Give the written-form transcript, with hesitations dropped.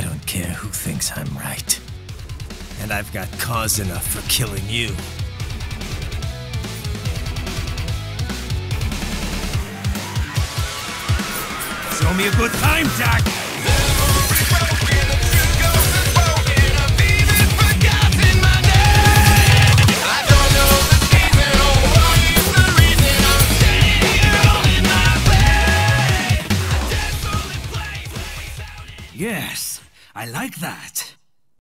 don't care who thinks I'm right. And I've got cause enough for killing you. Show me a good time, Jack! Yes, I like that.